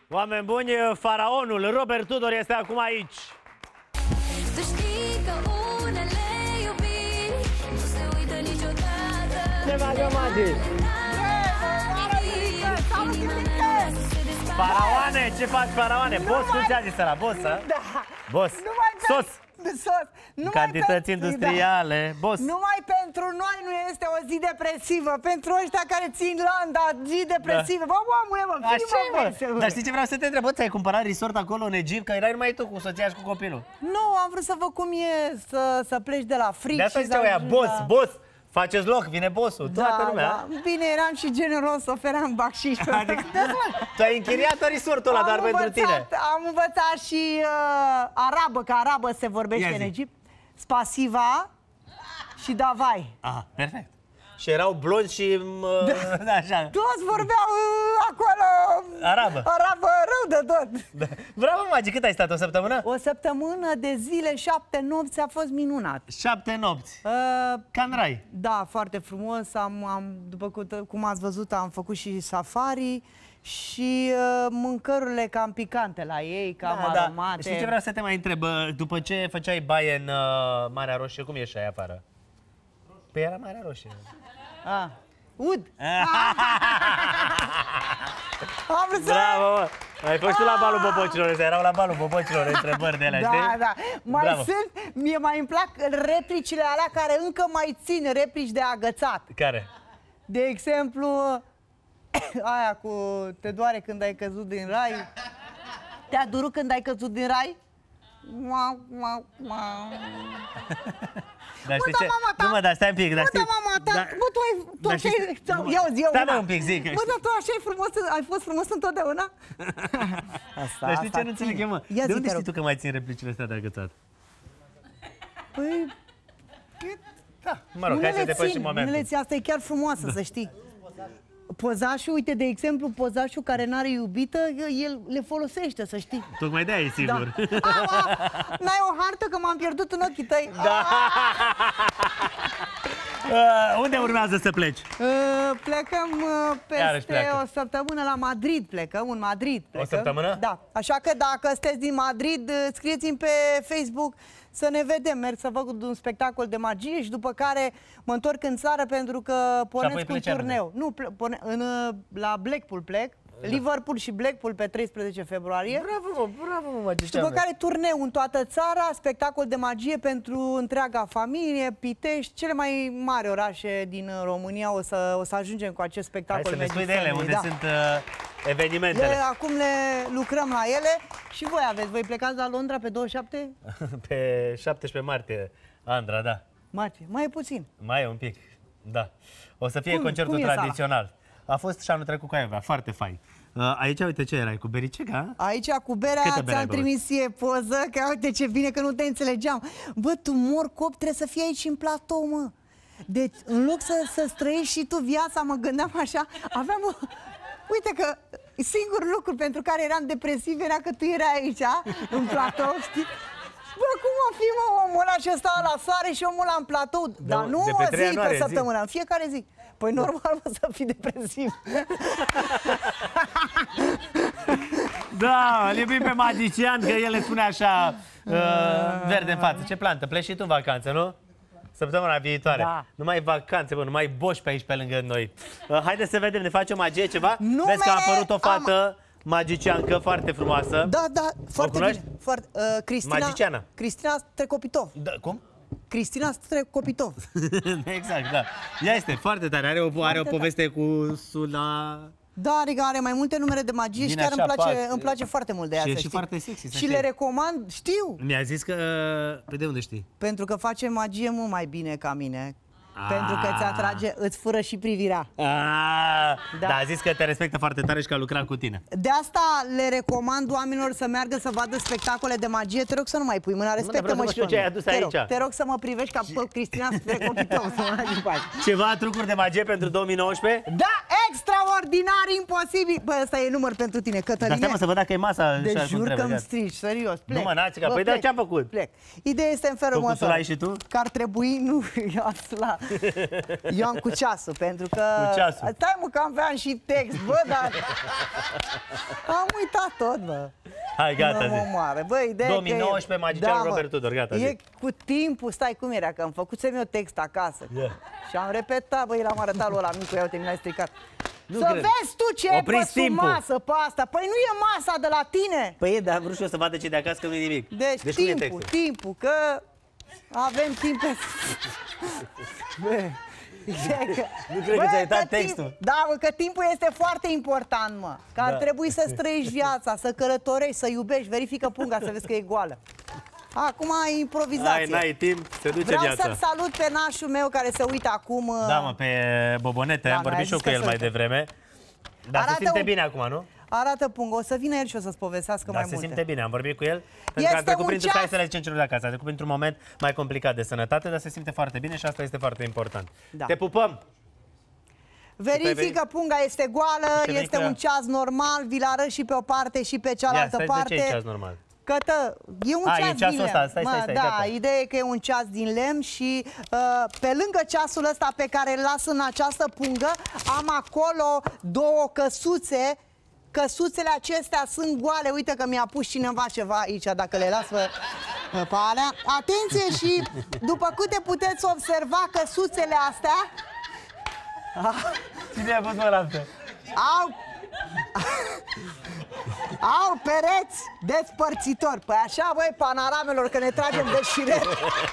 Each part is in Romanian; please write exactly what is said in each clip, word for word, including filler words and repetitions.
Oameni buni, faraonul Robert Tudor este acum aici. Tu știi că unele iubiri nu se uită niciodată. Ce facă Magi? Faraoane, ce faci, faraoane? Boss, cum ți-a zis ăla? Boss, a? Da. Boss, sos! Sos. Numai Cantități pe... industriale, da. boss. Numai pentru noi nu este o zi depresivă. Pentru ăștia care țin landa, zi depresivă. Da. Bă, omule, mă, fii mă, Dar știi ce vreau să te întreb? Bă, ți-ai cumpărat resort acolo în Egipt? Că erai numai tu cu soția și cu copilul. Nu, am vrut să văd cum e să, să pleci de la fric. De asta și ziceau să ea, ajungi boss, la... boss, faceți loc, vine bossul, Da, toată lumea. da. Bine, eram și generos, oferam bacșiș. Adică, tu ai închiriat resortul ăla doar pentru tine. Am învățat și uh, arabă, că arabă se vorbește în Egipt. Spasiva și davai. Aha, perfect. Și erau blonzi și uh, da. Așa. Toți vorbeau uh, acolo arabă. Arabă rău de tot. Da. Bravo, Magi, cât ai stat? O săptămână? O săptămână de zile, șapte nopți, a fost minunat. Șapte nopți. Uh, Ca în rai. Da, foarte frumos. Am, am, după cum ați văzut, am făcut și safari și uh, mâncărurile cam picante la ei, cam da, aromate. Da. Știi ce vreau să te mai întreb? După ce făceai baie în uh, Marea Roșie, cum ieșai afară? Păi era Marea Roșie. Ah. Ud! Am vrut să... Bravo, mă! Ai fost tu la balul bobocilor, ăsta erau la balul bobocilor, întrebări de alea, da, știi? Da, da. Mai Bravo. sunt, mie mai îmi plac replicile alea care încă mai țin, replici de agățat. Care? De exemplu, aia cu te doare când ai căzut din rai. Te-a durut când ai căzut din rai? Mau, mau, mau. Dar Bă, știi da, ce? mama ta. Nu mă, dar stai un pic, dar Bă, știi... da, mama ta, da... bă, tu ai... Tu dar așa știi... Ia zi, eu Stai una. mă un pic, zic. Bă, dar tu așa ai frumos, ai fost frumos întotdeauna? Asta, Dar știi asta ce nu înțeleg eu, mă? Ia De zi, unde te știi rog. tu că mai țin replicile astea de agățat? Păi... Da, mă rog, hai să depășim momentul. Nu le țin, asta e chiar frumoasă, să știi. Pozașul, uite, de exemplu, pozașul care n-are iubită, el le folosește, să știi. Tocmai de-aia e sigur. Da. N-ai o hartă că m-am pierdut în ochii tăi. Da. uh, unde urmează să pleci? Uh, plecăm uh, peste o săptămână la Madrid, plecăm, în Madrid plecăm. O săptămână? Da, așa că dacă sunteți din Madrid, scrieți-mi pe Facebook să ne vedem. Merg să văd un spectacol de magie și după care mă întorc în țară pentru că pornesc un turneu. Nu, pone, în, la Blackpool plec. Da. Liverpool și Blackpool pe treisprezece februarie. Bravo, mă, bravo, mă, și după care turneu în toată țara, spectacol de magie pentru întreaga familie, Pitești, cele mai mari orașe din România. O să, o să ajungem cu acest spectacol. Hai să ne spui de Magic ele, Family, unde da. sunt uh, evenimentele. Le, acum le lucrăm la ele și voi aveți. Voi plecați la Londra pe douăzeci și șapte? Pe șaptesprezece martie, Andra, da. Martie, mai e puțin. Mai e un pic, da. O să fie cum, concertul cum tradițional. Sala? A fost și anul trecut cu Aiovea, foarte fain. Uh, aici, uite ce erai, cu bericega? Aici, cu berea, ți-am trimis ție poză, că uite ce bine că nu te înțelegeam. Bă, tu morcop, trebuie să fii aici în platou, mă. Deci, în loc să, să străiești și tu viața, mă gândeam așa, aveam o... Uite că singurul lucru pentru care eram depresiv era că tu erai aici, în platou, știi? Bă, cum o fi, mă, omul ăla și ăsta la soare și omul ăla în platou? Da, dar nu o zi pe săptămână, în fiecare zi. Păi normal, mă, să fii depresiv. Da, îl iubim pe magician, că el le spune așa, uh, verde în față. Ce plantă? Pleci și tu în vacanță, nu? Săptămâna viitoare. Da. Numai vacanțe, bă, numai boși pe aici, pe lângă noi. Uh, haideți să vedem, ne face o magie, ceva? Numele Vezi că a apărut o fată am... magiciancă foarte frumoasă. Da, da, foarte bine. Foarte, uh, Cristina, Magiciana. Cristina Strecopitov. Da, cum? Cristina Strecopitov. Exact, da. Ea este foarte tare, are o, are o poveste cu Sula... Da, adică are mai multe numere de magie Bine, și chiar îmi place, pat. îmi place foarte mult de ea, Și e să și știi. foarte sexy, să Și știi. le recomand, știu. Mi-a zis că... Pe de unde știi? Pentru că face magie mult mai bine ca mine. Pentru că îți atrage, îți fură și privirea. Da. Da. Da, a zis că te respectă foarte tare și că a lucrat cu tine. De asta le recomand oamenilor să meargă să vadă spectacole de magie. Te rog să nu mai pui mâna, respectă-mă și pe ce ai mine. adus Te aici. rog, te rog să mă privești ca pe Cristina Strecopitov. Ceva trucuri de magie pentru două mii nouăsprezece? Da, extraordinar, imposibil. Bă, ăsta e număr pentru tine, Cătăline. Dar stai mă să văd dacă e masa Deci așa cum jur că trebuie. îmi gata. strici, serios, plec. Nu mă, Națica, Bă, păi plec, dar ce-am făcut? Plec. Ideea este în felul Tu cu următor. sulai și tu? Că ar trebui, nu, eu am sula. Eu am cu ceasul, pentru că... Cu ceasul. Stai mă, că aveam și text, bă, dar... Am uitat tot, bă. Hai, gata, Nu mă zi. omoară. Bă, ideea două mii nouăsprezece, că e... magicianul mă. Robert Tudor, gata, zi. E cu timpul, stai cum era, că am făcut eu text acasă. Yeah. Și am repetat, băi, l-am arătat lui ăla micu, ia uite, mi l-ai stricat. Nu Să cred. vezi tu ce e pe Opriți sub timpul. masă pe asta. Păi nu e masa de la tine. Păi e, dar vreau și eu să vadă ce de acasă, că nu e nimic. Deci, deci cum e timpul, textul? timpul, că avem timp pe... Bă, e că... Nu cred că Bă, ți-ai uitat timp- textul. Da, bă, că timpul este foarte important, mă. Că ar Da. trebui să trăiești viața, să călătorești, să iubești. Verifică punga să vezi că e goală. Acum ai improvizație. Ai, n-ai timp, se duce Vreau viața. să-l salut pe nașul meu care se uită acum. Da, mă, pe Bobonete, Da, am noi vorbit ai și eu zis cu că el se mai uită. devreme. Dar se Arată simte un- bine acum, nu? Arată punga, o să vină el și o să-ți povestească Dar mai se multe. simte bine, am vorbit cu el. Pentru Este că a trecut un printr-un, ceas. hai să le zicem celor de acasă, a trecut printr-un moment mai complicat de sănătate, dar se simte foarte bine și asta este foarte important. Da. Te pupăm! Verifică, punga este goală, Ce veni este cu ea? un ceas normal, vi-l arăt și pe o parte și pe Ia, cealaltă stai, parte. de ce e ceas normal? Cătă, e un A, ceas e ceasul din ăsta, lemn. stai, Mă, stai, stai, da, gata. ideea e că e un ceas din lemn și uh, pe lângă ceasul ăsta pe care îl las în această pungă, am acolo două căsuțe. Căsuțele acestea sunt goale. Uite că mi-a pus cineva ceva aici, dacă le las pe, pe alea. Atenție și după câte puteți observa, căsuțele astea Cine a pus mă la asta? au au pereți despărțitori. Păi așa, băi, panaramelor, că ne tragem de șiret.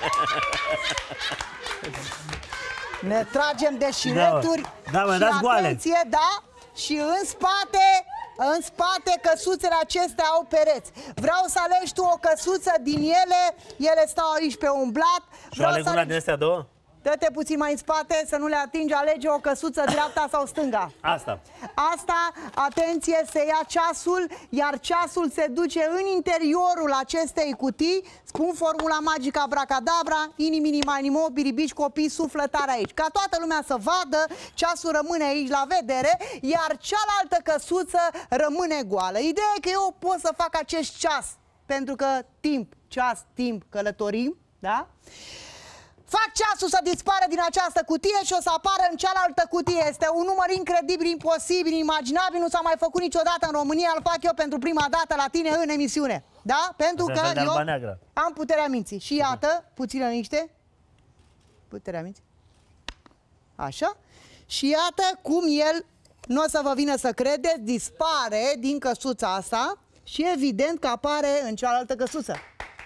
Ne tragem de șireturi. Da, mă, și dați goale. atenție, da? Și în spate, în spate, căsuțele acestea au pereți. Vreau să alegi tu o căsuță din ele. Ele stau aici pe un blat. Și o aleg una din astea două? Dă-te puțin mai în spate, să nu le atingi, alege o căsuță dreapta sau stânga. Asta. Asta, atenție, se ia ceasul, iar ceasul se duce în interiorul acestei cutii. Spun formula magică abracadabra, inimini mani mo, biribici, copii, suflă tare aici. Ca toată lumea să vadă, ceasul rămâne aici la vedere, iar cealaltă căsuță rămâne goală. Ideea e că eu pot să fac acest ceas, pentru că timp, ceas, timp, călătorim, da? Fac ceasul să dispară din această cutie și o să apară în cealaltă cutie. Este un număr incredibil, imposibil, imaginabil. Nu s-a mai făcut niciodată în România. Îl fac eu pentru prima dată la tine în emisiune. Da? Pentru Asta e că fel de eu Alba Neagră. am puterea minții. Și iată, puțină liniște. Puterea minții. Așa. Și iată cum el, nu o să vă vină să credeți, dispare din căsuța asta și evident că apare în cealaltă căsuță.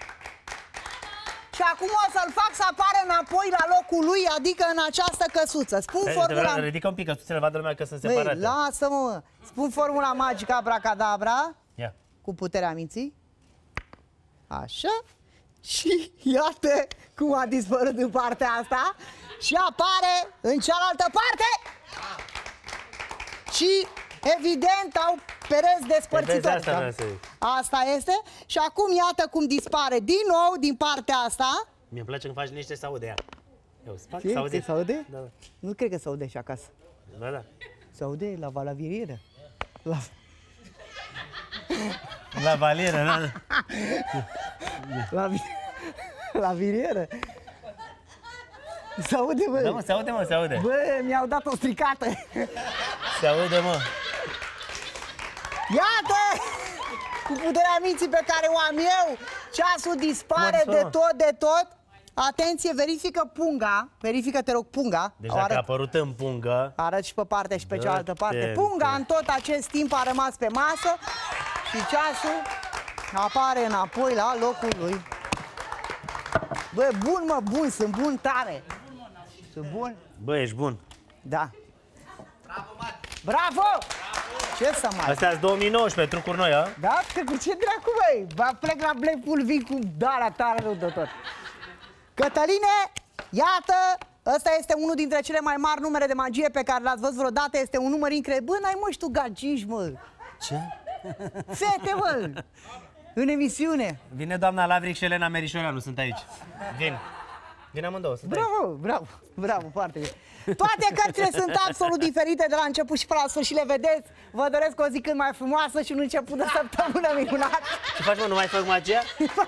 Și acum o să-l fac să apară înapoi la locul lui, adică în această căsuță. Spun Hai, formula... ridică un pic, ca să le vadă lumea că sunt Băi, separate. lasă-mă, mă. Spun formula magică abracadabra, Ia. cu puterea minții. Așa. Și iată cum a dispărut în partea asta și apare în cealaltă parte. Și evident au pereți despărțitori. Vezi, asta vreau să zic. Asta este. Și acum iată cum dispare din nou din partea asta. Mi-e place când faci niște să aude ea. Eu, spac, Ce? să aude. Se aude? Da, da. Nu cred că se aude și acasă. Da, da. Se aude la valavirieră. La... La valieră, da, da. La, vi... la virieră. Se aude, bă. Da, mă, se aude, mă, se aude. Bă, mi-au dat o stricată. Se aude, mă. Iată! Cu puterea minții pe care o am eu, ceasul dispare Cum de adică, mă? tot, de tot. Atenție, verifică punga. Verifică, te rog, punga. Deci O dacă arăt, a apărut în pungă, arăt și pe partea și pe Da, cealaltă parte. te- Punga te- în tot acest timp a rămas pe masă și ceasul apare înapoi la locul lui. Bă, bun, mă, bun, sunt bun tare. Sunt bun? bă, ești bun. Da. Bravo! Ce să mai... Astea-s două mii nouăsprezece, trucuri noi, a? Da? Că cu ce dracu, băi? Va plec la Blackpool, vin cu darea tare rău de tot. Cătăline, iată, ăsta este unul dintre cele mai mari numere de magie pe care l-ați văzut vreodată. Este un număr incredibil. Bă, n-ai mă și tu gagici, mă. Ce? Fete, mă. În emisiune. Vine doamna Lavric și Elena Merișoreanu, sunt aici. Vin. Vin amândouă, să dai. Bravo, bravo, bravo, foarte bine. Toate cărțile sunt absolut diferite de la început și până la sfârșit, le vedeți. Vă doresc o zi cât mai frumoasă și un început de săptămână minunat. Ce faci, mă, nu mai fac magia?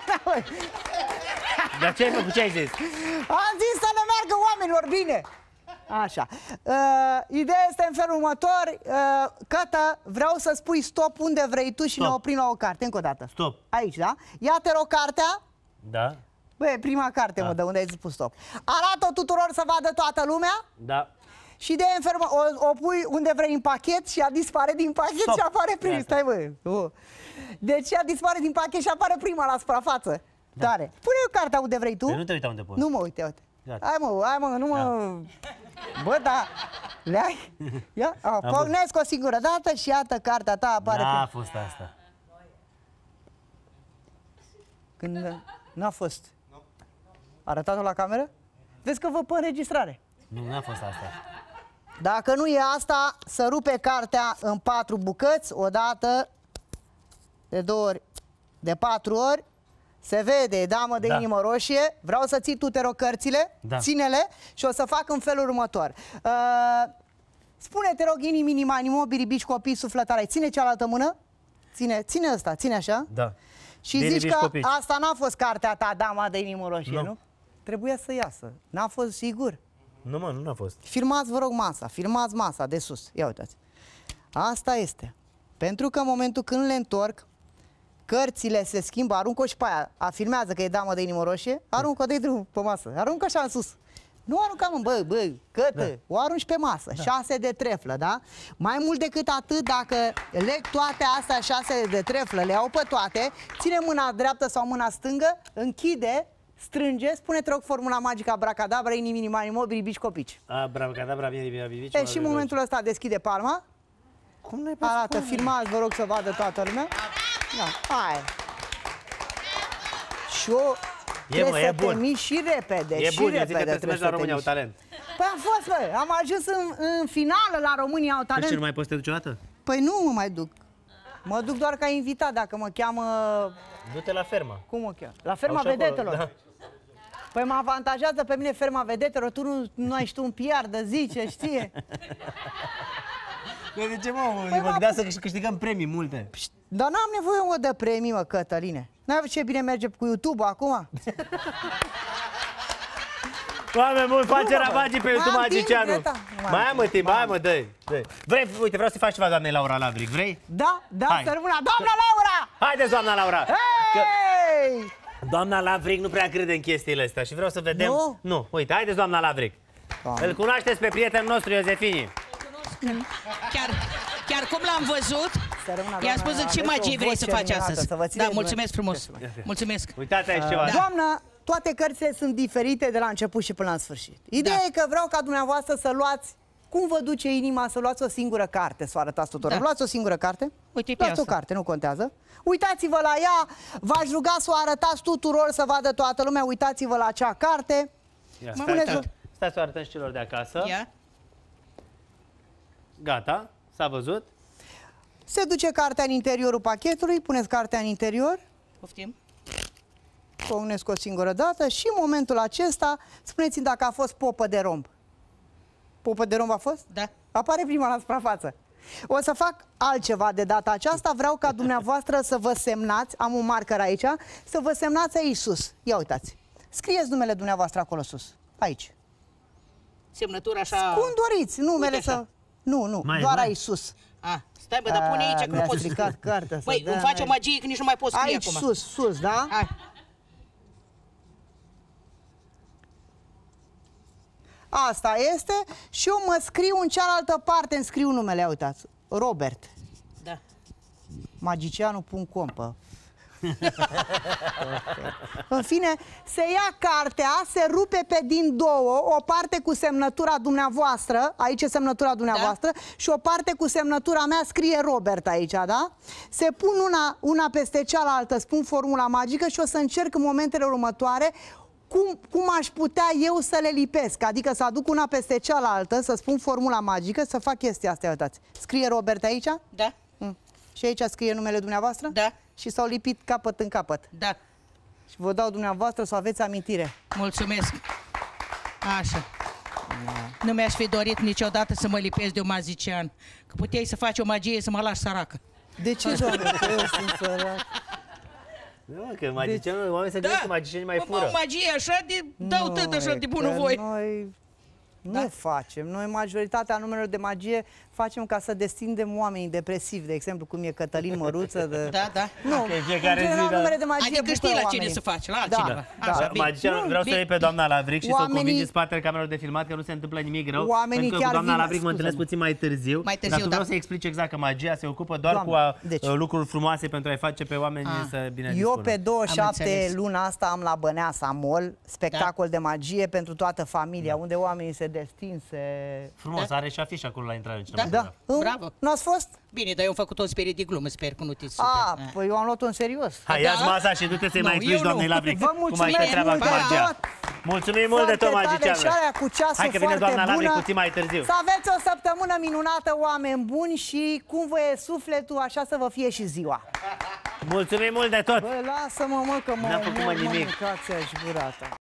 Dar ce ai făcut, ce ai zis? Am zis să ne meargă oamenilor bine. Așa. Uh, ideea este în felul următor. Uh, Cătă, vreau să spui stop unde vrei tu și Stop. ne oprim la o carte. Încă o dată. Stop. Aici, da? Ia te rog cartea. Da? Băi, prima carte, Da. mă, de unde ai spus stop. Arată-o tuturor să vadă toată lumea. Da. Și de înfermă, o, o pui unde vrei în pachet și ea dispare din pachet Stop. și apare prima. Iată. Stai, bă. Oh. Deci ea dispare din pachet și apare prima la suprafață. Da. Tare. Pune eu cartea unde vrei tu. Păi nu te uita unde poți. Nu mă uite, uite. Gata. Hai mă, hai mă, nu mă... Bă, da. Le-ai? Ia, a, pornesc o singură dată și iată cartea ta apare N-a prima. fost asta. Când n-a fost. Arătat-o la cameră? Vezi că vă pe înregistrare. Nu, n-a fost asta. Dacă nu e asta, să rupe cartea în patru bucăți, o dată, de două ori, de patru ori. Se vede, e damă de Da. inimă roșie. Vreau să ții tu, te rog, cărțile, Da. ține-le și o să fac în felul următor. Uh, spune, te rog, inimi, inima, inimo, biribici, copii, suflătare. Ține cealaltă mână. Ține, ține ăsta, ține așa. Da. Și Biribici, zici că copii. asta n-a fost cartea ta, dama de inimă roșie, Nu. nu? Trebuia să iasă. N-a fost sigur. Nu, mă, nu n-a fost. Filmați, vă rog, masa. Filmați masa de sus. Ia uitați. Asta este. Pentru că în momentul când le întorc, cărțile se schimbă, aruncă-o și pe aia. A, filmează că e damă de inimă roșie, aruncă-o de drum pe masă. Aruncă așa în sus. Nu arunca, mă, bă, bă, Cătă, da. O arunci pe masă. Da. Șase de treflă, da? Mai mult decât atât, dacă leg toate astea șase de treflă, le iau pe toate, ține mâna dreaptă sau mâna stângă, închide, strânge, spune, te rog, formula magică abracadabra, inimi, inima, inimo, biribici, copici. Abracadabra, bine, bine, bine. E, și în momentul ăsta deschide palma. Cum n-ai Arată, filmați, vă rog să vadă toată lumea. Da, hai. Și o... E, mă, e să te bun. miști și repede, E și bun, eu repede zic că trebuie să mergi la te România, au miști. talent. Păi am fost, bă, am ajuns în, în finală la România, au Deci ce, nu talent. mai poți să te duci o dată? Păi nu mă mai duc. Mă duc doar ca invitat, dacă mă cheamă... Du-te la fermă. Cum mă cheamă? La ferma Au și acolo, vedetelor. da. Păi mă avantajează pe mine ferma vedetelor, tu nu, nu ai și tu un P R de zi, ce știe. De ce, mă? Păi, Mă mă, gândeam să câștigăm premii multe. Dar n-am nevoie, mă, de premii, mă, Cătăline. N-ai văzut ce bine merge cu YouTube acum? Oameni buni, face Nu, mă, ravagii pe mai YouTube am timp, Magicianu. Greta. Mai Mai am am mă timp, timp, mai hai am. mă, dă-i. dă-i. Vrei, uite, vreau să faci ceva doamnei Laura Lavric, vrei? Da, da, Hai. să rămână. Doamna Laura! Haideți, doamna Laura! Hei! Doamna Lavric nu prea crede în chestiile astea și vreau să vedem... Nu? Nu, uite, haideți, doamna Lavric. Doamne. Îl cunoașteți pe prietenul nostru, Iosefini. Chiar, chiar cum l-am văzut, Să rămână, i-a doamna, spus ce aveți magie o vrei să voce faci minunată, astăzi. să vă ține Da, de mulțumesc mine. frumos. Mulțumesc. Uitați aici ceva. Doamnă, toate cărțile sunt diferite de la început și până la sfârșit. Ideea Da. e că vreau ca dumneavoastră să luați, cum vă duce inima, să luați o singură carte, să o arătați tuturor. Da. Luați o singură carte. Uite pe Luați o asta. carte, nu contează. Uitați-vă la ea, v-aș ruga să o arătați tuturor, să vadă toată lumea. Uitați-vă la acea carte. Ia, Spuneți-vă. stai, stai să o arătăm și celor de acasă. Ia. Gata, s-a văzut. Se duce cartea în interiorul pachetului, puneți cartea în interior, Poftim. o unesc o singură dată și în momentul acesta spuneți-mi dacă a fost popă de romb. Popă de romb a fost? Da. Apare prima la suprafață. O să fac altceva de data aceasta, vreau ca dumneavoastră să vă semnați, am un marker aici, să vă semnați aici sus. Ia uitați, scrieți numele dumneavoastră acolo sus, aici. Semnătura așa... Cum doriți, numele Uite așa. să... Nu, nu, Mai, doar mai. aici sus. A, stai bă, dar pune aici că nu mi-a poți... stricat cartea. să Băi, dea îmi face o mai- magie că nici nu mai pot scrie Aici acum. sus, sus, da? Hai. Asta este și eu mă scriu în cealaltă parte, îmi scriu numele, ia uitați, Robert, Da. magicianu punct com. În fine, se ia cartea, se rupe pe din două, o parte cu semnătura dumneavoastră, aici e semnătura dumneavoastră, da? Și o parte cu semnătura mea, scrie Robert aici, da? Se pun una, una peste cealaltă, spun formula magică și o să încerc în momentele următoare Cum, cum aș putea eu să le lipesc, adică să aduc una peste cealaltă, să spun formula magică, să fac chestia asta, uitați. Scrie Robert aici? Da? Mm. Și aici scrie numele dumneavoastră? Da. Și s-au lipit capăt în capăt. Da. Și vă dau dumneavoastră să aveți amintire. Mulțumesc. Așa. Nu mi-aș fi dorit niciodată să mă lipesc de un magician. Că puteai să faci o magie să mă lași săracă. De ce, doamne, că eu sunt sărac? Nu, că magicianul, oamenii se gândesc că magicienii mai O fură. magie așa de... dau Nu, tot așa e de că bunăvoie. Noi Da. nu facem. Noi majoritatea numelor de magie facem ca să destindem oamenii depresivi, de exemplu, cum e Cătălin Măruță. De... Da, da. Nu, Ok, fiecare în general, zi, da. numele de magie Adică știi bucură la cine oamenii. să faci, la Da, altcineva. da. Așa, bine. Magicianul, Nu, vreau să bine. iei pe doamna Lavric și să o Oamenii- convingi în spatele camerelor de filmat că nu se întâmplă nimic rău. Oamenii pentru că chiar cu doamna vin- Lavric mă întâlnesc scuze-mă. puțin mai târziu. Mai târziu, dar tu vreau da. să explici exact că magia se ocupă doar Doamne, cu a, deci- lucruri frumoase pentru a-i face pe oameni Ah. să bine Eu dispună. pe douăzeci și șapte Am înțeles. luna asta am la Băneasa Mall spectacol de magie pentru toată familia, unde oamenii se destin, se... Frumos, Da. are și afiș acolo la intrare în Da. cinematograf. Da? Bravo. Nu ați fost? Bine, dar eu am făcut un spirit de glumă, sper că nu te super. A, Ah. păi eu am luat-o în serios. Hai, Da? ia-ți masa și du-te să-i Nu, mai explici eu doamnei nu. Lavric Vă cum ai mulțumesc stai treaba cu mult de magia. tot. Mulțumim mult de tot, Foarte tare și magicianule. alea cu ceasul Hai că vine foarte doamna Lavric bună. puțin mai târziu. Să aveți o săptămână minunată, oameni buni, și cum vă e sufletul, așa să vă fie și ziua. Mulțumim mult de tot. Bă, lasă-mă, mă, că mă N-am făcut, mă, mă nimic. mâncați-aș gurata.